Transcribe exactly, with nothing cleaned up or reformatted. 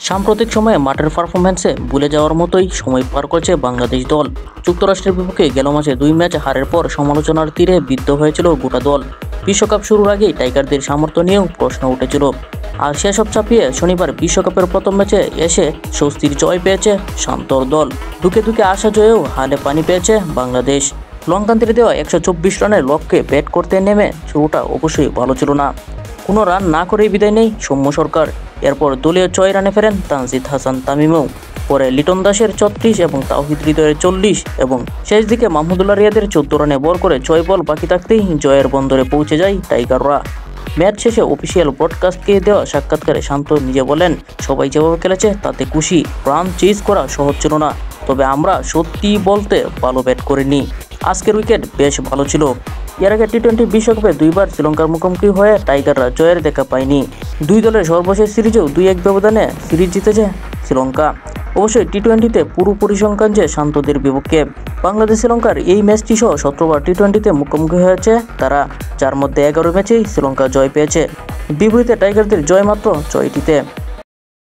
সাম্প্রতিক সময়ে মাঠের পারফরম্যান্সে ভুলে যাওয়ার মতোই সময় পার করছে বাংলাদেশ দল। যুক্তরাষ্ট্রের বিপক্ষে গেল মাসে দুই ম্যাচ হারের পর সমালোচনার তীরে বিদ্ধ হয়েছিল গোটা দল। বিশ্বকাপ শুরুর আগেই টাইগারদের সামর্থ্য নিয়েও প্রশ্ন উঠেছিল। আর সেসব চাপিয়ে শনিবার বিশ্বকাপের প্রথম ম্যাচে এসে স্বস্তির জয় পেয়েছে শান্তর দল। দুকে দুকে আসা জয়েও হালে পানি পেয়েছে বাংলাদেশ। লঙ্কানদের দেওয়া একশো চব্বিশ রানের লক্ষ্যে ব্যাট করতে নেমে শুরুটা অবশ্যই ভালো ছিল না। কোনো রান না করেই বিদায় নেই সৌম্য সরকার। এরপর দলীয় ছয় রানে ফেরেন তানজিদ হাসান তামিমও। পরে লিটন দাসের ছত্রিশ এবং তাওহিদ হৃদয়ের চল্লিশ এবং শেষ দিকে মাহমুদুল্লাহ রিয়াদের চোদ্দ রানে বল করে ছয় বল বাকি থাকতেই জয়ের বন্দরে পৌঁছে যায় টাইগাররা। ম্যাচ শেষে অফিসিয়াল ব্রডকাস্টকে দেওয়া সাক্ষাৎকারে শান্ত নিজে বলেন, সবাই যেভাবে খেলেছে তাতে খুশি। রান চেজ করা সহজ ছিল না, তবে আমরা সত্যি বলতে ভালো ব্যাট করিনি। আজকের উইকেট বেশ ভালো ছিল। এর আগে টি টোয়েন্টি বিশ্বকাপে দুইবার শ্রীলঙ্কার মুখোমুখি হয়ে টাইগাররা জয়ের দেখা পায়নি। দুই দলের সর্বশেষ সিরিজেও দুই এক ব্যবধানে সিরিজ জিতেছে শ্রীলঙ্কা। অবশ্যই টি টোয়েন্টিতে পুরো পরিসংখ্যান যে শান্তদের বিপক্ষে। বাংলাদেশ শ্রীলঙ্কার এই ম্যাচটি সহ সতেরোবার টি টোয়েন্টিতে মুখোমুখি হয়েছে তারা, যার মধ্যে এগারো ম্যাচেই শ্রীলঙ্কা জয় পেয়েছে। বিপরীতে টাইগারদের জয় মাত্র ছয়টিতে।